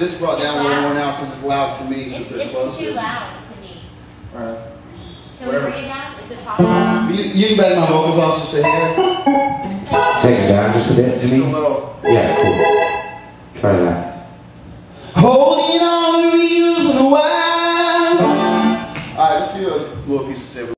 this brought down a little more now because it's loud for me, so It's closer. too loud to me. Alright. Can we bring it down? Is it possible? You can back my vocals off just a hair. Take it down just a bit. Just a little. Yeah, cool. Try that. Holding on the reels and the wild. Alright, let's do a little piece of